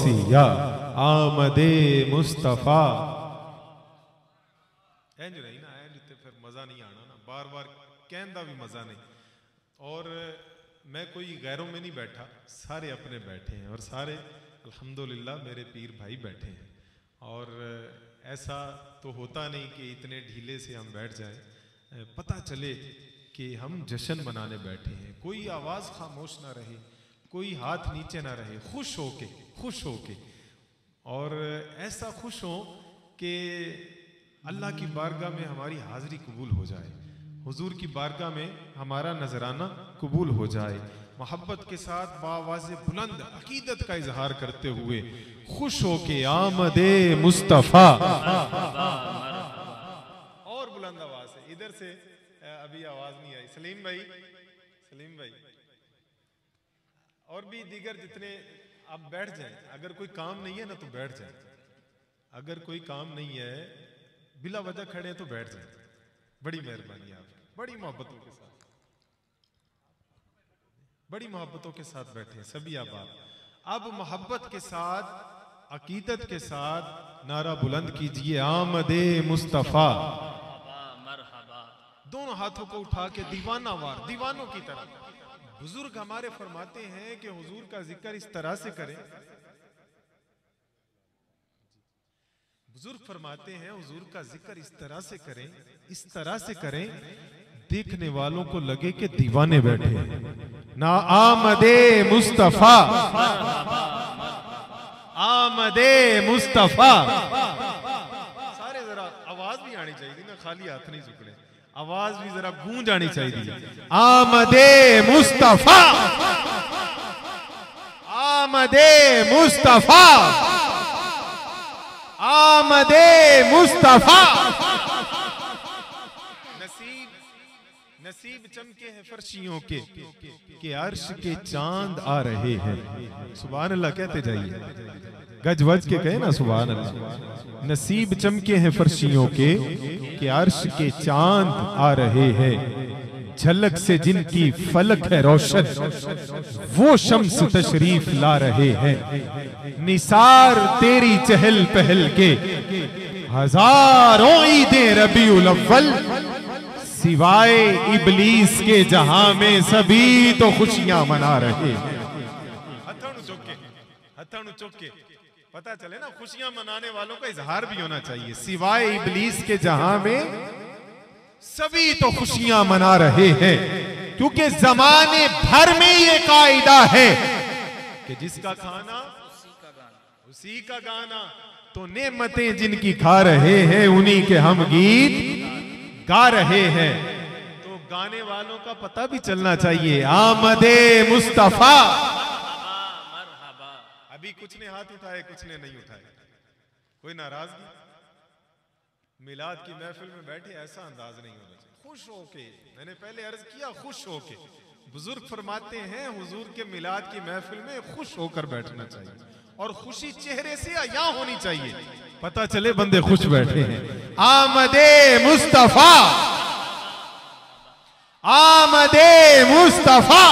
गौसिया आमदे मुस्तफा। इंज नहीं ना, इंज ते फिर मजा नहीं आना ना, बार बार कहने का भी मजा नहीं। और मैं कोई गैरों में नहीं बैठा, सारे अपने बैठे हैं और सारे अल्हम्दुलिल्लाह मेरे पीर भाई बैठे हैं। और ऐसा तो होता नहीं कि इतने ढीले से हम बैठ जाएं, पता चले कि हम जश्न मनाने बैठे हैं। कोई आवाज़ खामोश ना रहे, कोई हाथ नीचे ना रहे, खुश होके और ऐसा खुश हो कि अल्लाह की बारगाह में हमारी हाज़िरी कबूल हो जाए, हुजूर की बारगाह में हमारा नजराना कबूल हो जाए। मोहब्बत के साथ बावाज़े बुलंद अकीदत का इजहार करते हुए खुश हो के आमदे मुस्तफ़ा। और बुलंद आवाज है, इधर से अभी आवाज नहीं आई। सलीम भाई और भी दीगर जितने, आप बैठ जाएं। अगर कोई काम नहीं है ना तो बैठ जाएं, अगर कोई काम नहीं है बिला वजह खड़े हैं तो बैठ जाएं। बड़ी मेहरबानी आपकी, बड़ी मोहब्बतों के साथ, बड़ी मोहब्बतों के साथ बैठे हैं सभी अहबाब। अब मोहब्बत के साथ, अकीदत के साथ नारा बुलंद कीजिए आमदे मुस्तफा। दोनों हाथों को उठा के दीवानावार, दीवानों की तरह। बुजुर्ग हमारे फरमाते हैं कि हुजूर का जिक्र इस तरह से करें, बुजुर्ग फरमाते हैं हुजूर का जिक्र इस तरह से करें, इस तरह से करें देखने वालों को लगे कि दीवाने बैठे हैं। ना आमदे मुस्तफा, आमदे मुस्तफा। सारे जरा आवाज भी आनी चाहिए ना, खाली हाथ नहीं झुकने, आवाज भी जरा गूंज आनी चाहिए। आमदे मुस्तफा, आमदे मुस्तफा, आमदे मुस्तफा। नसीब चमके हैं फर्शियों के अर्श के चांद आ रहे हैं। सुभान अल्लाह कहते जाइए, गज वज के कहे ना सुभान अल्लाह। नसीब चमके हैं फर्शियों के अर्श के चांद आ रहे हैं। झलक से जिनकी फलक है रोशन, वो शम्स तशरीफ ला रहे हैं। निसार तेरी चहल पहल के हजारों ईदे रबीउल अव्वल, सिवाय इबलीस के जहां में सभी तो खुशियां मना रहे हैं। हथानु चौके पता चले ना, खुशियां मनाने वालों का इजहार भी होना चाहिए। सिवाय इबलीस के जहां में सभी तो खुशियां मना रहे हैं, क्योंकि जमाने भर में ये कायदा है कि जिसका खाना उसी का गाना। तो नेमतें जिनकी खा रहे हैं उन्हीं के हम गीत गा रहे हैं। तो गाने वालों का पता भी चलना चाहिए। आमदे मुस्तफा। अभी कुछ ने हाथ उठाए, कुछ ने नहीं उठाए, कोई नाराजगी? मिलाद की महफिल में बैठे ऐसा अंदाज नहीं होना चाहिए। खुश होके, मैंने पहले अर्ज किया, खुश होके। बुजुर्ग फरमाते हैं हुजूर के मिलाद की महफिल में खुश होकर बैठना चाहिए और खुशी चेहरे से अया होनी चाहिए, पता चले बंदे खुश बैठे हैं। आमदे मुस्तफा, आमदे मुस्तफा।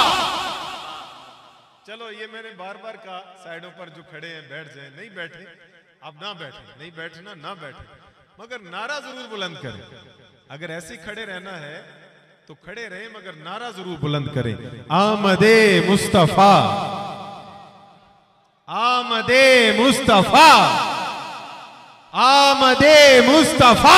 चलो ये मैंने बार बार कहा, साइडों पर जो खड़े हैं बैठ जाएं, नहीं बैठे अब ना बैठे, नहीं बैठना ना बैठे, मगर नारा जरूर बुलंद करें। अगर ऐसे खड़े रहना है तो खड़े रहें, मगर नारा जरूर बुलंद करें। आमदे मुस्तफा, आमदे मुस्तफा, आमदे मुस्तफा,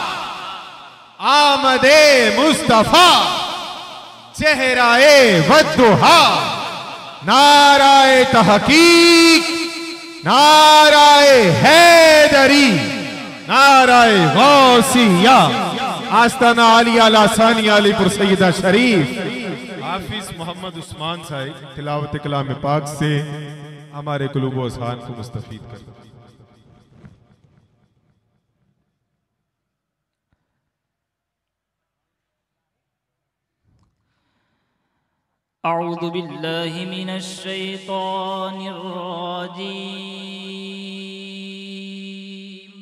आमदे मुस्तफा। चेहराए वद्दुहा, नाराए तहकीक, नाराए हैदरी, नाराए गौसिया। आस्ताना आलिया लासानिया अलीपुर सैयदा शरीफ। हाफिज मोहम्मद उस्मान साहिब तिलावत कलाम पाक से हमारे कुलूब व अज़हान को मुस्तफीद कर। अऊज़ु बिल्लाहि मिनश शैतानिर रजीम।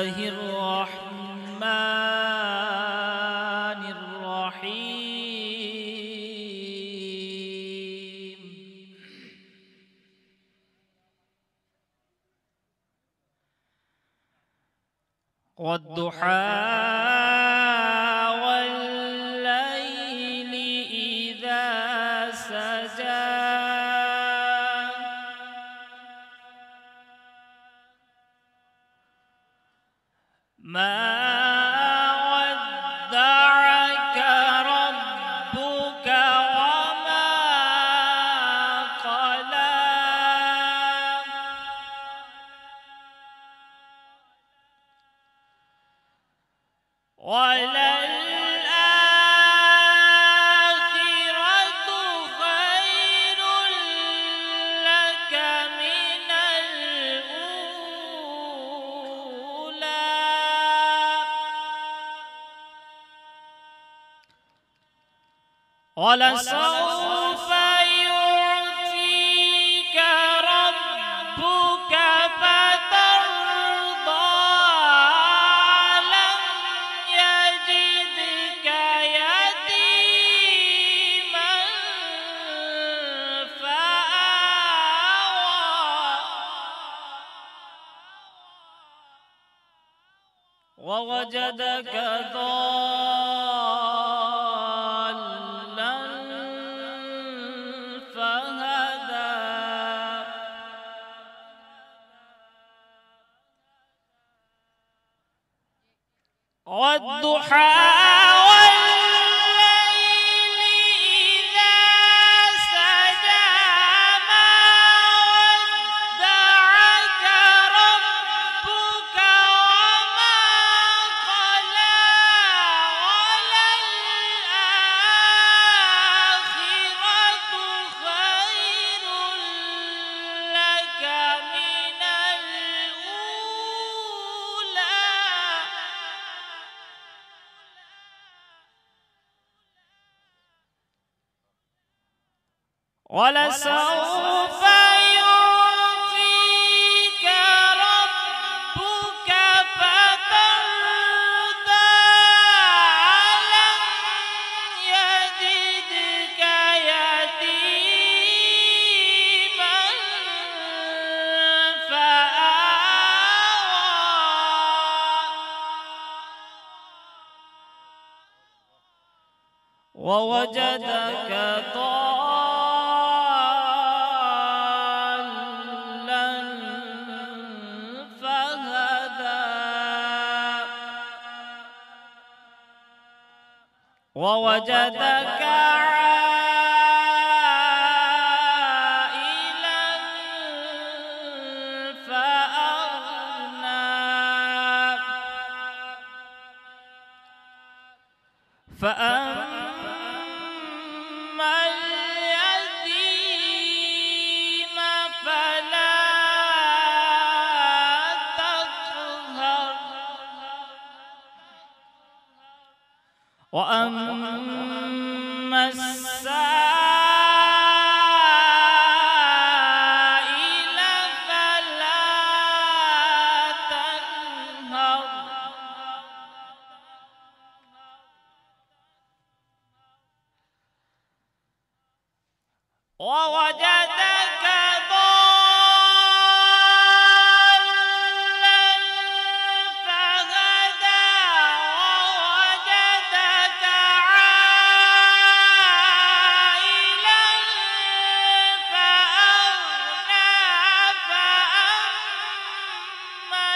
बिस्मिल्लाहिर रहमानिर रहीम। والضحى والليل إذا سجى ما ودعك ربك وما قلى وللآخرة خير لك من الأولى ولسوف يعطيك ربك فترضى لم يجدك يتيما فآوى ووجدك ضالا فهدى والضحى والليل إذا سجى ما ودعك ربك وما قلى وللآخرة خير لك من الأولى ولسوف يعطيك ربك فترضى لم يجدك يتيما فآوى ووجدك ضالا فهدى ووجدك عائلا فأغنى فأما اليتيم فلا تقهر وأما السائل فلا تنهر ووجدك ضالا فهدى ووجدك عائلا فأغنى فأما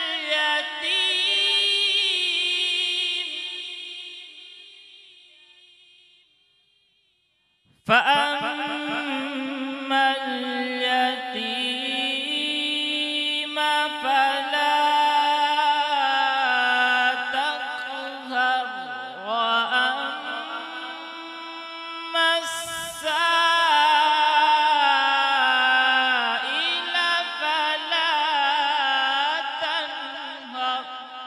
اليتيم فلا تقهر وأما السائل فلا تنهر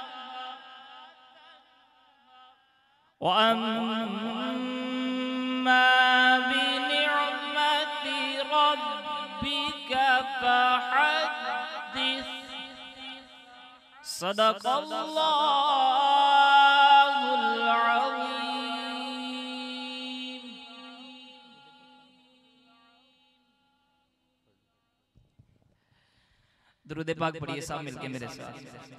وأما بنعمة ربك فحدث صدق الله العظيم. दुरूद पाक पढ़िए सब मिलके मेरे साथ।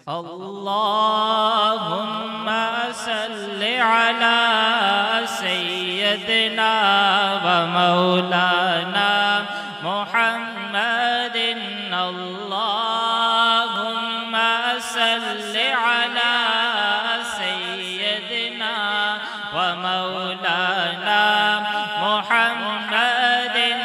अल्लाहुम्मा सल्लि अला सय्यदिना व मौलाना मुहम्मदिन। अल्लाहुम्मा सल्लि अला सय्यदिना व मौलाना मुहम्मदिन।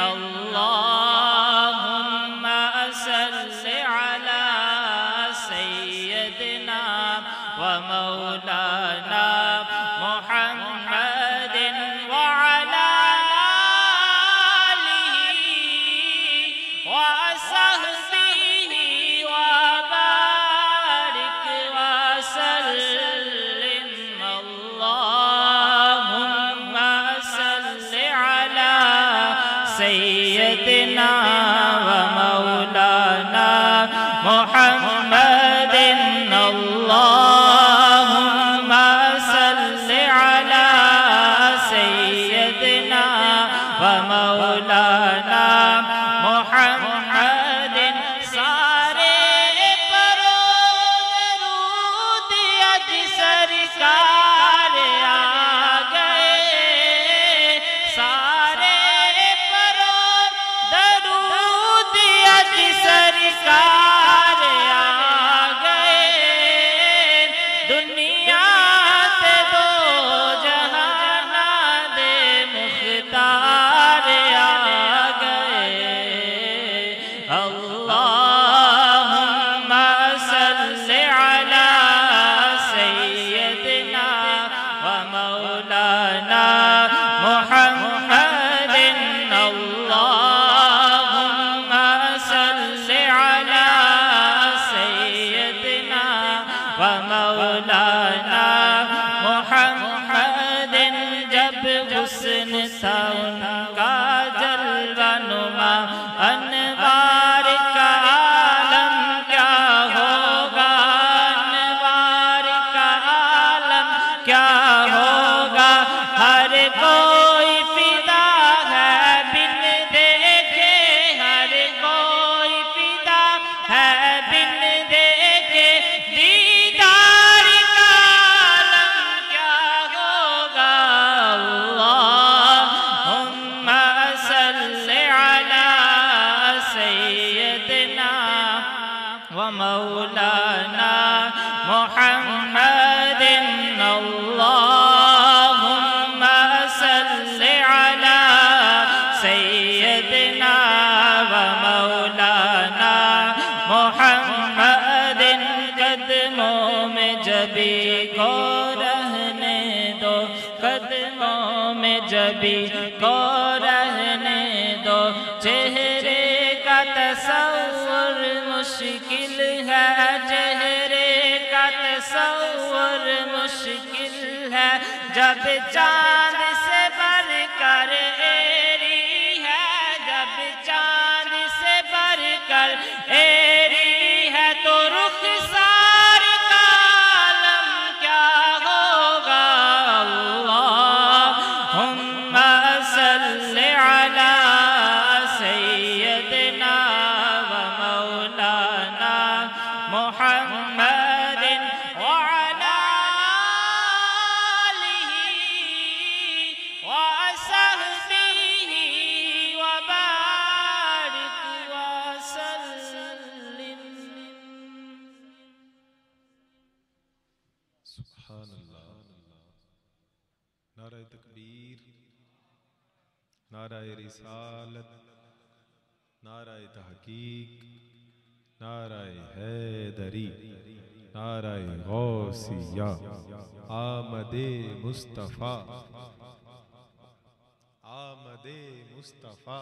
मौलाना मुहम्मदिन व अला आलिहि व सहबिहि व बारिक व सल्लिम। अल्लाहुम्मा सल्लि अला सय्यदिना व मौलाना मुहम्मदिन। अल्लाहुम्मा सल्लि अला सय्यदिना व मौलाना मुहम्मदिन। सारे परो दरूद अज सरकार आ गए, सारे परो दरूद अज सरकार आ गए। दुनिया से दो जहाना दे मुख्तार आ गए। अल्लाहुम्मा सल्लि अला सय्यदिना व मौलाना मुहम्मदिन। अल्लाहुम्मा सल्लि अला सय्यदिना व मौलाना मुहम्मदिन। जब हुस्न था उनका जलवा नुमा अनवार का आलम क्या होगा, अनवार का आलम क्या होगा। हर कोई फिदा है बिन देखे, हर कोई फिदा है बिन देखे। दीदार का आलम क्या होगा। अल्लाहुम्मा सल्लि अला सय्यदिना व मौलाना मुहम्मदिन। अल्लाहुम्मा सल्लि अला सय्यदिना व मौलाना मुहम्मदिन। कदमों में जबी को रहने दो, कदमों में जबी को रहने दो। चेहरे का तसव्वुर मुश्किल है, चेहरे का तसव्वुर मुश्किल है। जब चांद से बढ़कर एरी है, जब चांद से बढ़कर एरी है। तो रुखसार का आलम क्या होगा। अल्लाहुम्मा सल्लि अला सय्यदिना व मौलाना मुहम्मदिन व अला आलिहि व सहबिहि व बारिक व सल्लिम। सुभान अल्लाह। नाराए तकबीर, नाराए रिसालत, नाराए तहकीक, नाराए हैदरी, नाराए गौसिया। आमदे मुस्तफ़ा, आमदे मुस्तफ़ा।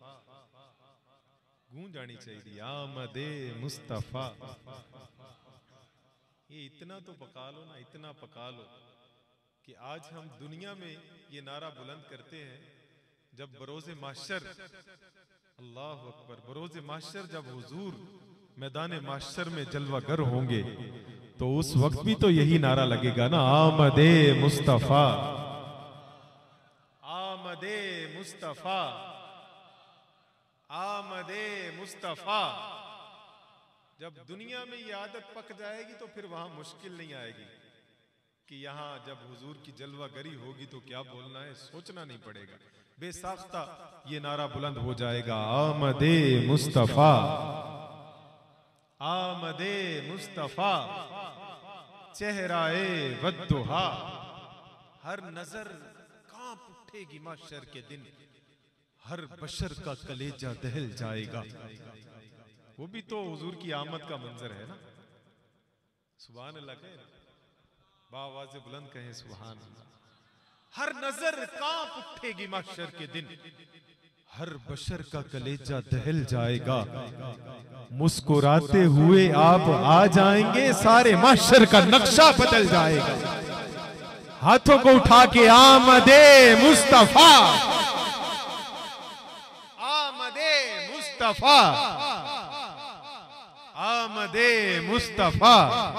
गूंज आनी चाहिए आमदे मुस्तफ़ा। ये इतना तो पका लो ना, इतना पका लो कि आज हम दुनिया में ये नारा बुलंद करते हैं। जब बरोज़े माशर, अल्लाह अकबर, बरोज़े माशर जब हुजूर मैदान माशर में जलवागर होंगे तो उस वक्त भी तो यही नारा लगेगा ना, आमदे मुस्तफ़ा, आमदे मुस्तफ़ा, आमदे मुस्तफ़ा। जब दुनिया में ये आदत पक जाएगी तो फिर वहां मुश्किल नहीं आएगी कि यहाँ जब हुजूर की जलवागरी होगी तो क्या बोलना है, सोचना नहीं पड़ेगा। बेसाख्ता ये नारा बुलंद हो जाएगा, आमदे मुस्तफा, आमदे मुस्तफा, चेहराए वद्दुहा। हर नजर कांप उठेगी माशर के दिन, हर बशर का कलेजा दहल जाएगा। वो भी तो हुजूर की आमद का मंजर है ना। सुभान अल्लाह कहें, बावाज़ बुलंद कहें सुभान अल्लाह। हर नजर कांप उठेगी माशर के दिन, हर बशर का कलेजा दहल जाएगा। मुस्कुराते हुए आप आ जाएंगे, सारे माशर का नक्शा बदल जाएगा। हाथों को उठा के आमदे मुस्तफा, आमदे मुस्तफा, आमदे मुस्तफा।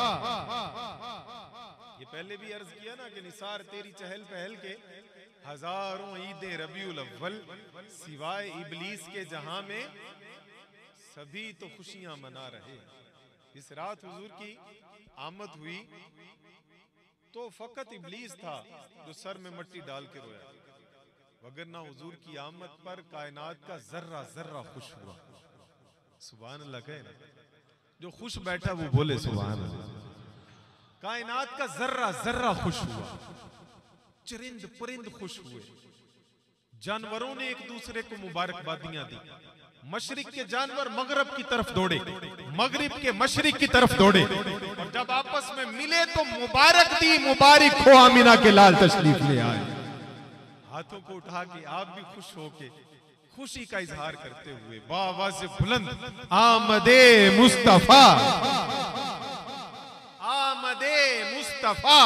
ये पहले भी अर्ज किया ना कि निसार तेरी चहल पहल के हजारों ईदे रबीउल अव्वल, सिवाय इबलीस के जहां में सभी तो खुशियां मना रहे। इस रात हुजूर की आमद हुई तो फकत इबलीस था जो सर में मट्टी डाल के रोया, वगरना हुजूर की आमद पर कायनात का जर्रा जर्रा खुश हुआ। सुभान अल्लाह कहे ना, जो खुश बैठा वो बोले सुभान अल्लाह। कायनात का जर्रा जर्रा खुश हुआ, चरिंद परिंद खुश हुए, जानवरों ने एक दूसरे को मुबारकबादियां दी। मशरिक के जानवर मगरब की तरफ दौड़े, मगरिब के मशरिक की तरफ दौड़े, और जब आपस में मिले तो मुबारक दी, मुबारक हो आमिना के लाल तशरीफ ले आए। हाथों को उठा के आप भी खुश होके खुशी का इजहार करते हुए बावाज़ बुलंद आमदे मुस्तफा, आमदे मुस्तफा,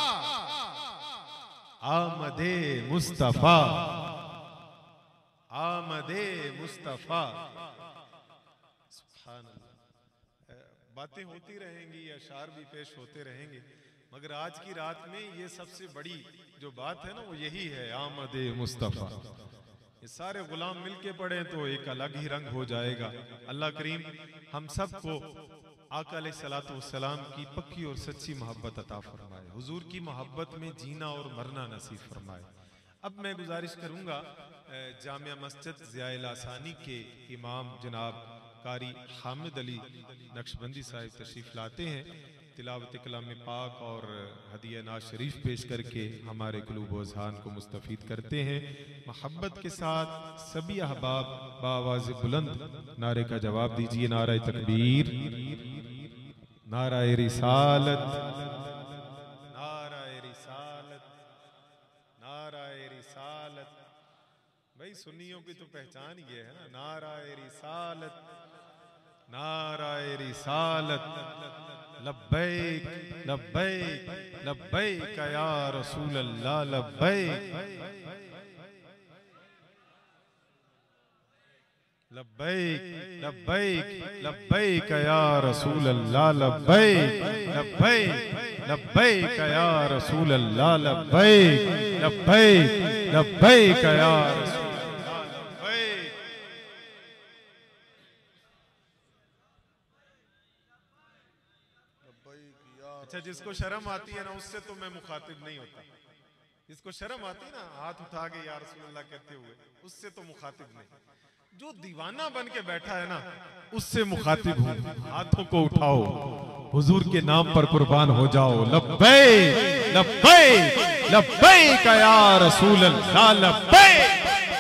आमदे मुस्तफा, आमदे मुस्तफा। सुभान अल्लाह। बातें होती रहेंगी, अशार भी पेश होते रहेंगे, मगर आज की रात में ये सबसे बड़ी जो बात है ना वो यही है, आमदे मुस्तफा। ये सारे गुलाम मिलके पढ़े तो एक अलग ही रंग हो जाएगा। अल्लाह करीम हम सबको आका अलैहिस्सलातु वस्सलाम की पक्की और सच्ची मोहब्बत अता फरमाए, हुजूर की मोहब्बत में जीना और मरना नसीब फरमाए। अब मैं गुजारिश करूंगा जामिया मस्जिद ज़ियाए आसानी के इमाम जनाब कारी हामिद अली नक्शबंदी साहिब तशरीफ लाते हैं, तिलावत कलाम पाक और हदिया नाज शरीफ पेश करके हमारे कुलूब व अज़हान को मुस्तफ़ीद करते हैं। मोहब्बत के साथ सभी अहबाब बावाज़ बुलंद नारे का जवाब दीजिए, नारा तकबीर, नारा रिसालत, नारा रिसालत, नारा रिसालत। भाई सुन्नियों की तो पहचान ये है ना, नारा रिसालत, नारा रिसालत। लब्बैक लब्बैक लब्बैक या रसूल अल्लाह, लब्बैक लब्बैक लब्बैक लब्बैक या रसूल अल्लाह, लब्बैक लब्बैक लब्बैक या रसूल अल्लाह, लब्बैक लब्बैक लब्बैक या रसूल। अच्छा, जिसको शर्म आती है ना उससे तो मैं मुखातिब नहीं होता। जिसको शर्म आती है ना हाथ उठा के या रसूलुल्लाह कहते हुए, उससे तो मुखातिब नहीं। जो दीवाना बन के बैठा है ना उससे मुखातिब हूं। हाथों को उठाओ, हुजूर के नाम पर कुर्बान हो जाओ। लब्बैक लब्बैक लब्बैक या रसूल अल्लाह, लब्बैक।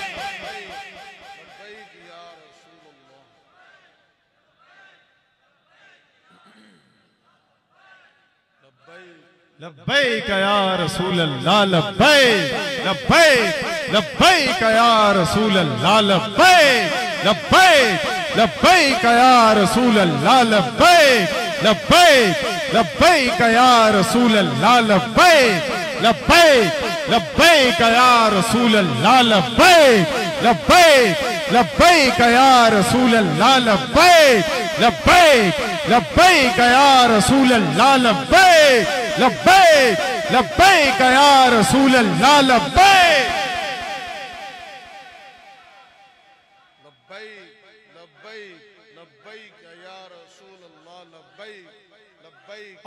लब्बैक या रसूल अल्लाह, लब्बैक लब्बैक लब्बैक या रसूल अल्लाह, लब्बैक लब्बैक लब्बैक या रसूल अल्लाह, लब्बैक लब्बैक लब्बैक या रसूल अल्लाह, लब्बैक लब्बैक लब्बैक या रसूल अल्लाह, लब्बैक लब्बैक लब्बैक या रसूल अल्लाह, लब्बैक लब्बैक लब्बैक या रसूल अल्लाह, लब्बैक लब्बैक लब्बैक या रसूल अल्लाह, लब्बैक लब्बैक लब्बैक लब्बैक या रसूल अल्लाह,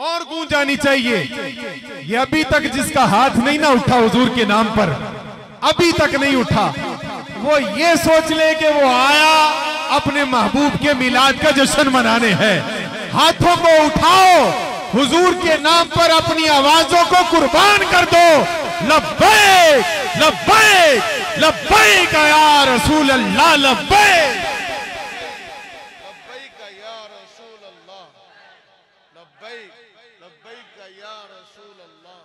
और गूंज आनी चाहिए। ये अभी तक जिसका हाथ नहीं ना उठा हुजूर के नाम पर, अभी तक नहीं उठा, वो ये सोच ले कि वो आया अपने महबूब के मिलाद का जश्न मनाने हैं। हाथों को उठाओ, हुजूर के नाम पर अपनी आवाजों को कुर्बान कर दो। लब्बैक लब्बैक लब्बैक या रसूल अल्लाह, लब्बैक लब्बैक या रसूल अल्लाह, लब्बैक लब्बैक या रसूल अल्लाह,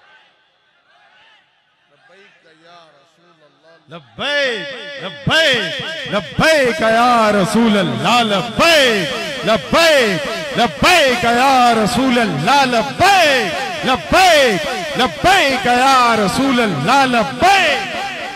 लब्बैक या रसूल अल्लाह, लब्बैक लब्बैक लब्बैक या रसूल अल्लाह, लब्बैक लब्बैक लब्बैक या रसूल अल्लाह, लब्बैक लब्बैक लब्बैक या रसूल अल्लाह, लब्बैक।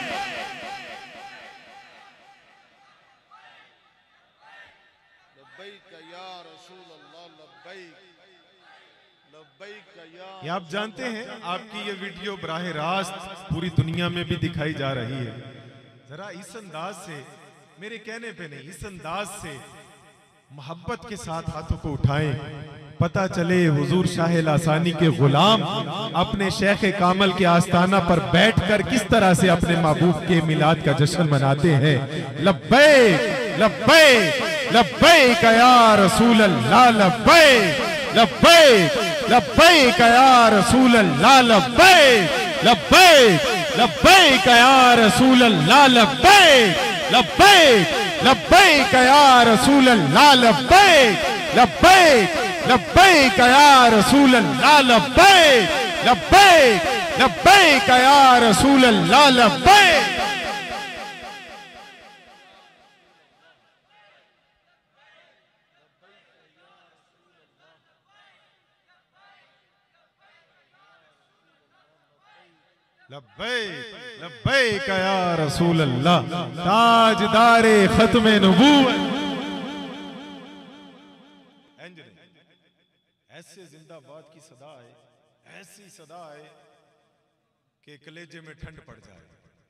लब्बैक या रसूल अल्लाह, लब्बैक लब्बैक या। ये आप जानते हैं, आपकी ये वीडियो बराह रास्त पूरी दुनिया में भी दिखाई जा रही है। जरा इस अंदाज से, मेरे कहने पे नहीं, इस अंदाज से मोहब्बत के साथ हाथों को उठाएं, पता चले हुजूर शाह लासानी के गुलाम अपने शेख कामल के आस्ताना पर बैठकर किस तरह से अपने महबूब के मिलाद का जश्न मनाते हैं। लब्बैक लब्बैक लब्बैक या रसूल अल्लाह, लब्बैक लब्बैक लब्बैक या रसूल अल्लाह, लब्बैक लब्बैक लब्बैक या रसूल अल्लाह, लब्बैक लब्बैक लब्बैक या रसूल अल्लाह, लब्बैक लब्बैक लब्बैक या रसूल अल्लाह, लब्बैक लब्बैक लब्बैक या रसूल अल्लाह, लब्बैक। लब्बैक लब्बैक या रसूल अल्लाह, ताजदारे खत्मे नबूवत। ऐसे जिंदाबाद की सदा है, ऐसी सदा है कि कलेजे में ठंड पड़ जाए।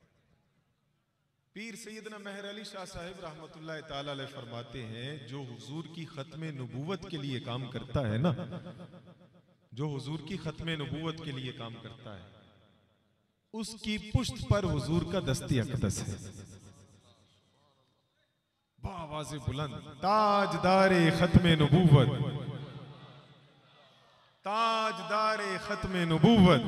पीर सैयदना मेहर अली शाह साहिब रहमतुल्लाह ताला अलैह फरमाते हैं, जो हुजूर की खत्मे नबूवत के लिए काम करता है ना, जो हुजूर की खत्मे नबूवत के लिए काम करता है, उसकी पुश्त पर हुजूर का दस्ती अक़दस है। आवाज़ बुलंद, ताजदारे खत्मे नबूवत, ताजदारे खत्मे नबूवत।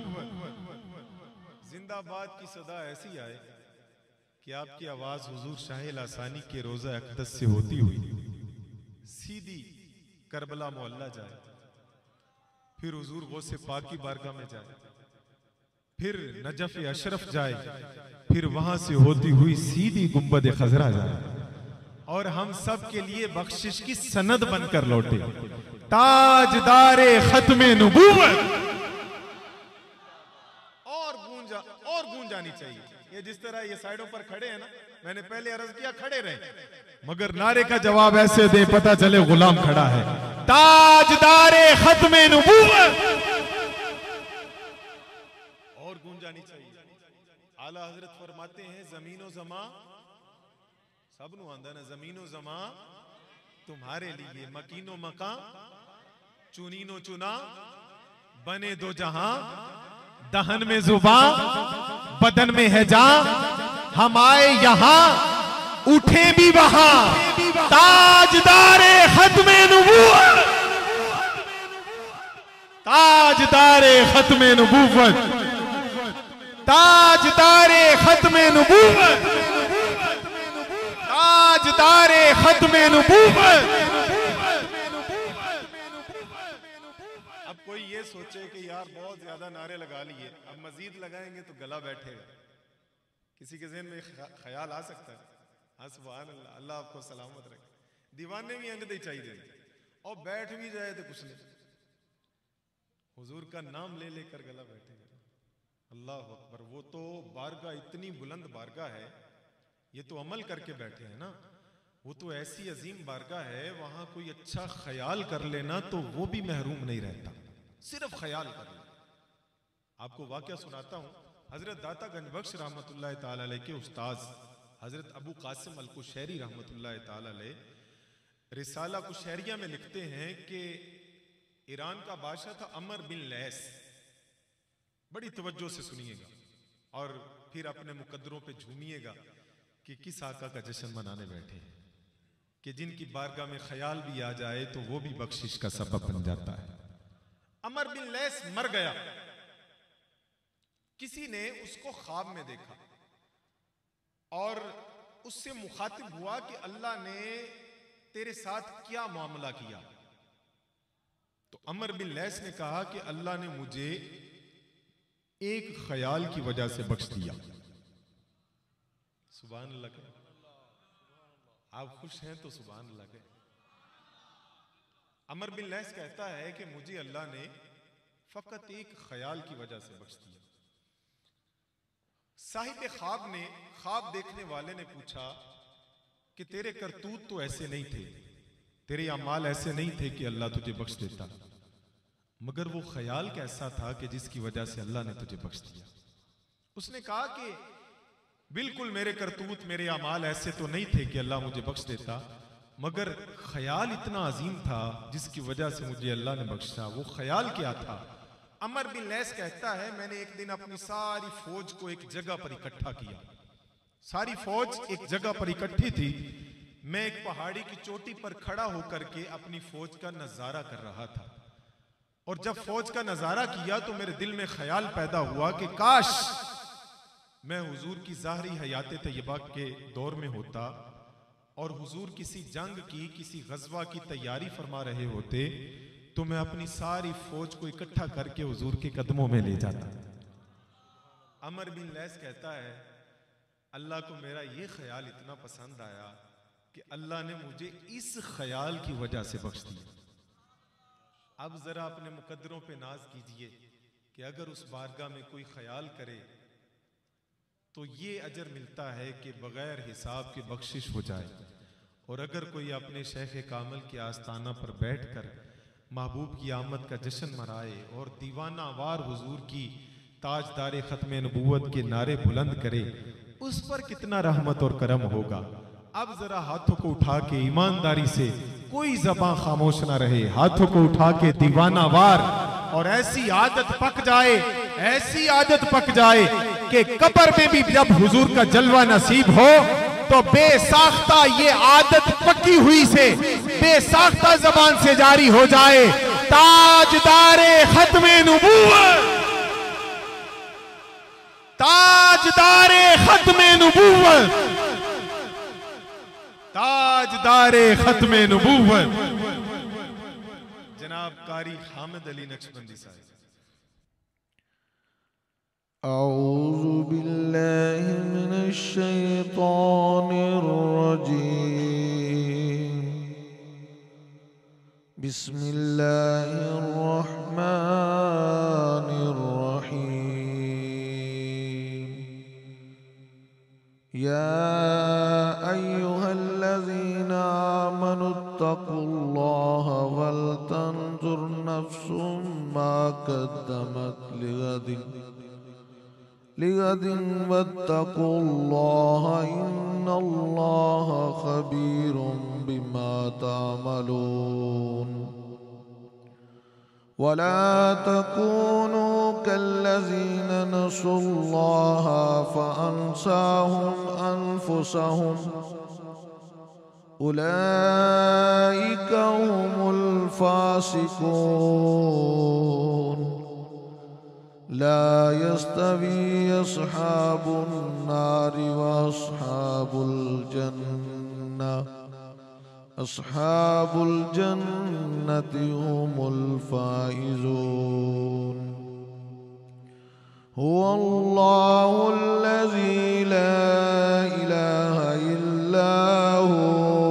जिंदाबाद की सदा ऐसी आए कि आपकी आवाज हुजूर शाह लासानी के रोज़ा अक़दस से होती हुई सीधी करबला मोहल्ला जाए, फिर हुजूर गौसे पाक की बारगाह में जाए, फिर नजफ अशरफ जाए, फिर वहां से होती हुई सीधी गुंबद खजरा जाए, और हम सब के लिए बख्शिश की सनद बनकर लौटे। ताजदारे खत्मे नबूवत। और गूंज आनी चाहिए। ये जिस तरह ये साइडों पर खड़े हैं ना, मैंने पहले अर्ज किया खड़े रहे, मगर नारे का जवाब ऐसे दे पता चले गुलाम खड़ा है। ताजदारे खत्मे नबूवत। और गूंज आनी चाहिए। आला हजरत फरमाते हैं, जमीनो जमा सब नु आंदा ना, जमीनो जमा तुम्हारे लिए, मकीनो मका चुनीनो चुना, बने दो जहां, दहन में जुबां बदन में है जान, हम आए यहां उठे भी वहां। ताजदारे खत्मे नबूवत, ताजदारे खत्मे नबूवत, ताजदारे खत्मे नबूवत, ताजदारे खत्मे नबूवत। अब कोई ये सोचे कि यार बहुत ज्यादा नारे लगा लिए, अब मजीद लगाएंगे तो गला बैठेगा। किसी के ज़हन में ख्याल आ सकता है? हाँ सुभान अल्लाह, अल्लाह आपको सलामत रखे। दीवाने भी अंग दे चाहिए और बैठ भी जाए तो कुछ नहीं, हुजूर का नाम ले लेकर गला बैठेगा। अल्लाह अकबर। वो तो बारगाह इतनी बुलंद बारगाह है, ये तो अमल करके बैठे हैं ना, वो तो ऐसी अजीम बारगाह है, वहां कोई अच्छा ख्याल कर लेना तो वो भी महरूम नहीं रहता, सिर्फ ख्याल कर लेना। आपको वाकया सुनाता हूँ। हजरत दाता गंजबख्श रहमतुल्लाह ताला अलैह के उस्ताद हजरत अबू कासिम अल कुशैरी रहमतुल्लाह ताला अलैह रिसाला कुशैरिया में लिखते हैं कि ईरान का बादशाह था अमर बिन लैस। बड़ी तवज्जो से सुनिएगा और फिर अपने मुकद्दरों पे झूमिएगा कि किस आका का जश्न मनाने बैठे हैं, कि जिनकी बारगाह में ख्याल भी आ जाए तो वो भी बख्शिश का सबब बन जाता है। अमर बिन लैस मर गया। किसी ने उसको ख्वाब में देखा और उससे मुखातिब हुआ कि अल्लाह ने तेरे साथ क्या मामला किया। तो अमर बिन लैस ने कहा कि अल्लाह ने मुझे एक ख्याल की वजह से बख्श दिया। सुभान अल्लाह कहें। आप खुश हैं तो सुभान अल्लाह कहें। अमर बिन लैस कहता है कि मुझे अल्लाह ने फकत एक ख्याल की वजह से बख्श दिया। साहिब ख्वाब ने, ख्वाब देखने वाले ने पूछा कि तेरे करतूत तो ऐसे नहीं थे, तेरे अमाल ऐसे नहीं थे कि अल्लाह तुझे बख्श देता, मगर वो ख्याल कैसा था कि जिसकी वजह से अल्लाह ने तुझे बख्श दिया। उसने कहा कि बिल्कुल मेरे करतूत, मेरे अमाल ऐसे तो नहीं थे कि अल्लाह मुझे बख्श देता, मगर ख्याल इतना अजीम था जिसकी वजह से मुझे अल्लाह ने बख्शा। वो ख्याल क्या था? अमर बिन लैस कहता है मैंने एक दिन अपनी सारी फौज को एक जगह पर इकट्ठा किया। सारी फौज एक जगह पर इकट्ठी थी। मैं एक पहाड़ी की चोटी पर खड़ा होकर के अपनी फौज का नजारा कर रहा था, और जब फौज का नजारा किया तो मेरे दिल में ख्याल पैदा हुआ कि काश मैं हुजूर की ज़ाहरी हयात तैयबा के दौर में होता और हुजूर किसी जंग की, किसी गज़वा की तैयारी फरमा रहे होते, तो मैं अपनी सारी फौज को इकट्ठा करके हुजूर के कदमों में ले जाता। अमर बिन लैस कहता है अल्लाह को मेरा ये ख्याल इतना पसंद आया कि अल्लाह ने मुझे इस ख्याल की वजह से बख्श दिया। अब जरा अपने मुकद्दरों पे नाज कीजिए कि अगर उस बारगाह में कोई ख्याल करे तो ये अजर मिलता है कि बगैर हिसाब के बख्शिश हो जाए। और अगर कोई अपने शेख कामल के आस्थाना पर बैठकर महबूब की आमद का जश्न मनाए और दीवाना वार हुजूर की ताजदारे खत्म नबूवत के नारे बुलंद करे, उस पर कितना रहमत और करम होगा। अब जरा हाथों को उठा के ईमानदारी से, कोई ज़बान खामोश ना रहे, हाथों को उठा के दीवाना वार, और ऐसी आदत पक जाए, ऐसी आदत पक जाए कि कब्र में भी जब हुजूर का जलवा नसीब हो तो बेसाख्ता ये आदत पक्की हुई से बेसाख्ता जबान से जारी हो जाए, ताजदारे खत्मे नबूवत, ताजदारे खत्मे नबूवत, ताजदारे खत्मे नबूवत जनाब कारी हामिद अली नक्शबंदी साहब। औज़ु बिल्लाहि मिनश शैतानिर रजीम। बिस्मिल्लाहिर रहमानिर रहीम। या अय्युहल्लज़ीना आमनुत्तक़ुल्लाहा वल तंजुर नफ्सुम मा क़द्दमत लिगदिन वत्तक़ुल्लाहा इन्नल्लाहा खबीरुम बिमा तामलून। वला तकूनू कल्लज़ीना नसुल्लाहा फ़अंसाहुम अनफुसहुम उलाइका हुमुल फ़ासिकून। ला यस्तवी अस्हाबुन नारि व अस्हाबुल जन्नति हुमुल फाइजून। हुवल्लाहुल्लज़ी ला इलाहा इल्ला हु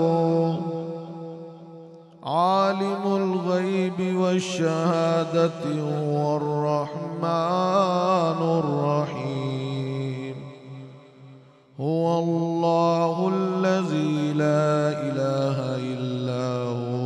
आलिमुल गैबि वश्शहादति हुवर रहमानुर रहीम। हुवल्लाहुल्लज़ी ला इलाहा इल्ला हु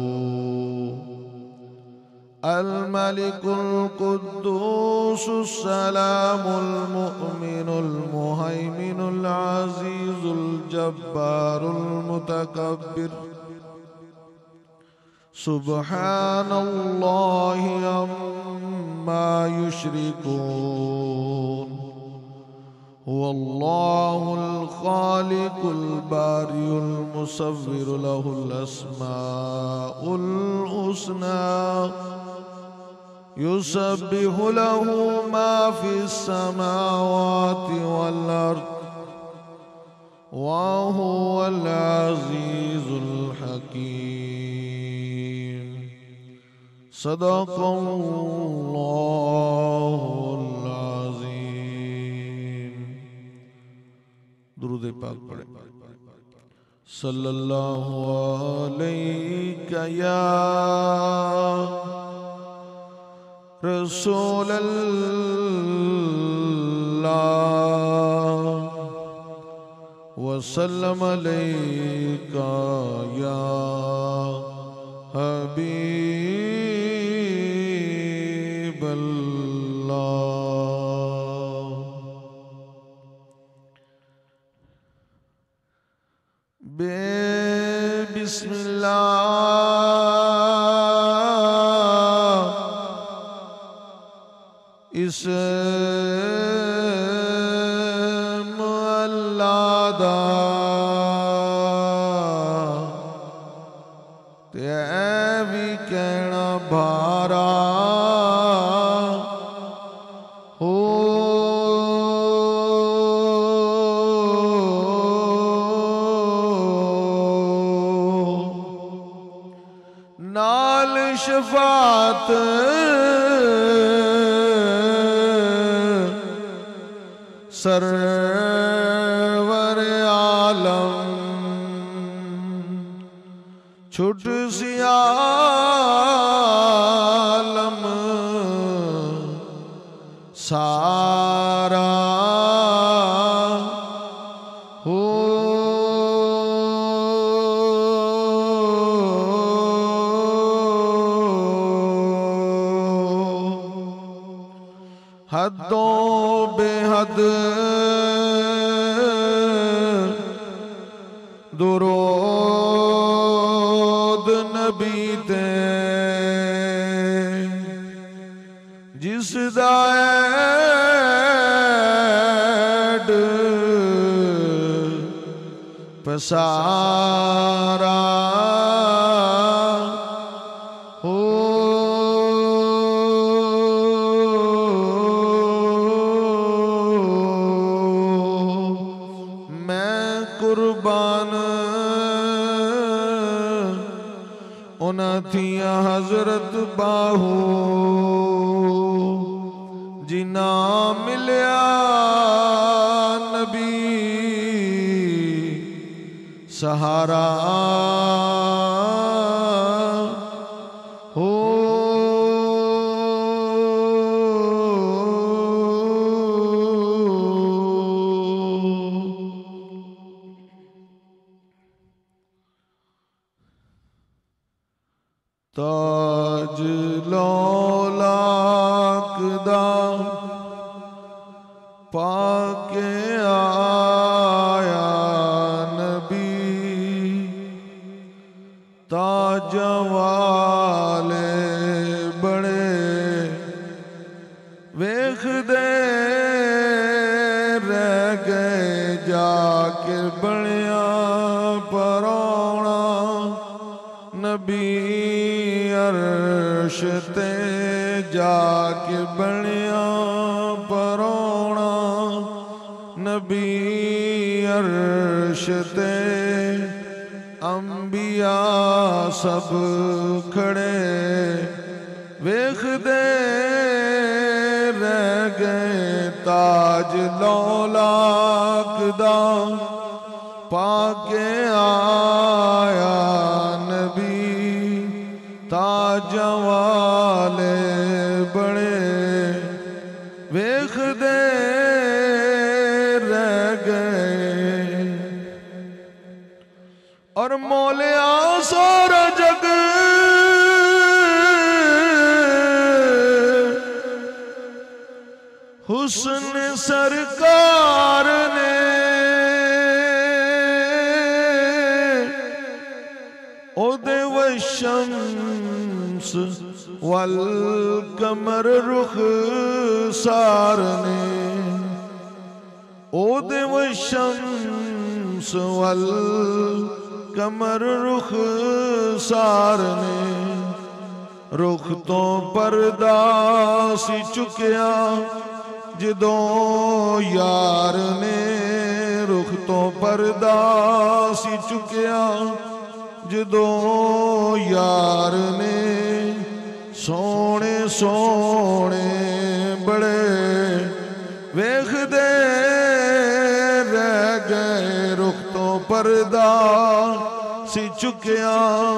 अल मलिकुल कुद्दूसुस सलामुल मुअमिनुल मुहैमिनुल अज़ीजुल जब्बारुल मुतकब्बिर सुब्हानल्लाहि अम्मा युश्रिकून हुवल्लाहुल खालिकुल बारिउल मुसव्विरु लहुल अस्माउल हुस्ना युसब्बिहु लहु मा फिस समावाति वल अर्द व हुवल अज़ीज़ुल हकीम। सदक़ल्लाहुल अज़ीम। दुरूद पाक पढ़े। सल्लल्लाहु अलैका या रसूलल्लाह वसल्लम अलैका या हबीबल्लाह। बिस्मिल्लाह इसम अल्लाह दा ते भी कहना भारा हो नाल शफात सरवर आलम छुट सियालम सारा हो हदों बेहद दुरूद नबी ते जिस दा ऐड पसारा हो कुर्बान उनथिया हजरत बाहू जिना मिलया नबी सहारा हो ताज लौलाक दा पाके आया नबी ताज वाले बड़े वेखदे रह गए जाके बनिया परौना नबी अर्श ते जाके बनिया परौना नबी अर्श ते अंबिया सब खड़े वेखदे रह गए ताज लौलाक दा पाके आया नबी ताज वाले बड़े वेखदे रह गए और मौलिया सारा जग हुस्न सरकार ने ओदे शम्स वल कमर रुख सार ने ओदे व शम्स वल कमर रुख सार ने रुख तो परदा सी चुकिया जदों यार ने रुख तो परदा सी चुकिया जदों यार ने सोने सोने बड़े वेखदे रह गए रुख तो परदा सी चुकिया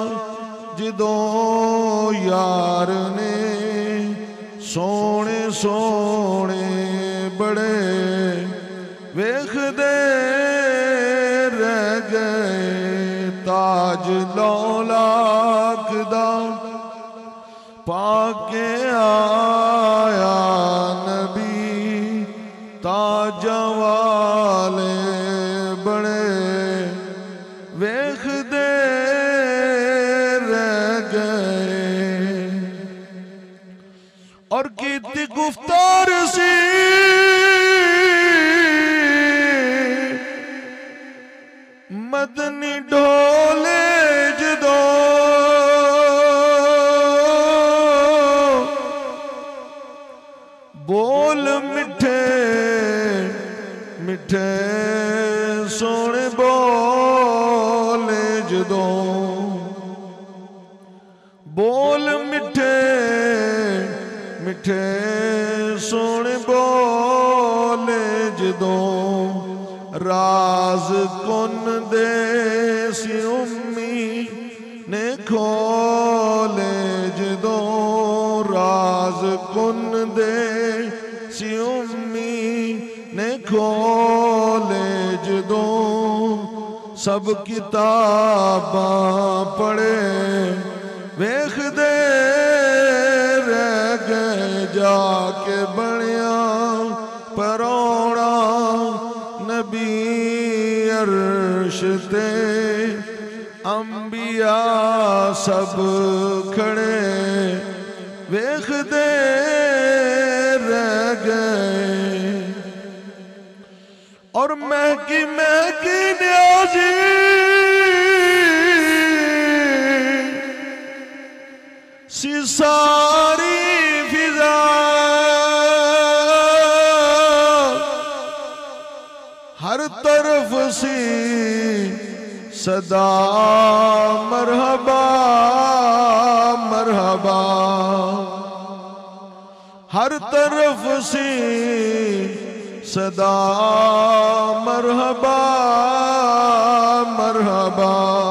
जदों यार ने सोने सोने बड़े वेखदे रह गए ताज लौलाक दा पाके आया नबी ताज वाले बड़े वेखदे रह गए और कीती गुफ्तार सी मदनी ढोले जदों बोल मिठे मिठे सोने बोले जदों बोल मिठे मिठे सोने बोले जदों राज कुन दे सी उम्मी ने खोले जदों राज कुन दे सी उम्मी ने खोले जदों सब किताबां पढ़े वेखदे रह गए जाके बनिया परौना नबी अर्श ते अंबिया सब खड़े वेखदे रह गए और महकी न्याजी सी सारी फिजा हर तरफ सी सदा मरहबा मरहबा हर तरफ सी सदा मरहबा मरहबा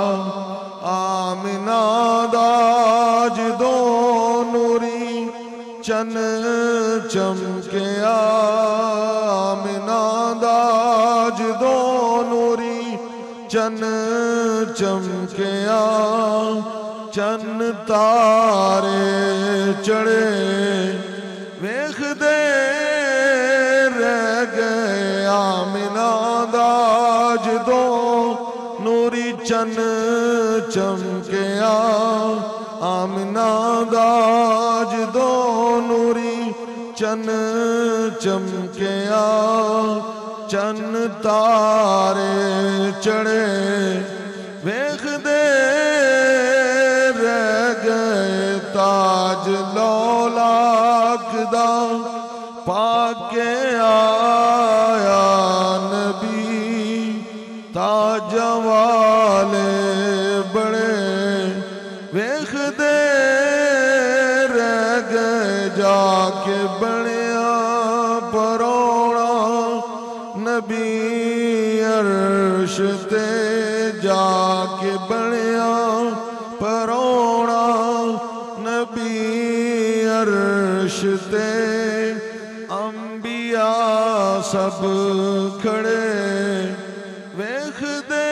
आमिना दा जदों नूरी चन चमकिया आमिना दा जदों नूरी चन चमकिया चन तारे चढ़े वेखदे रह गए आमिना दा जदों नूरी चन चमकिया आमिना दा जदों नूरी चन चमकिया चन तारे चढ़े वेखदे रह गए ताज लौलाक दा पाके आया नबी ताज वाले बड़े वेखदे रह गए जाके बनिया परौना नबी अर्श ते जाके बनिया परौना नबी अर्श ते अंबिया सब खड़े वेखदे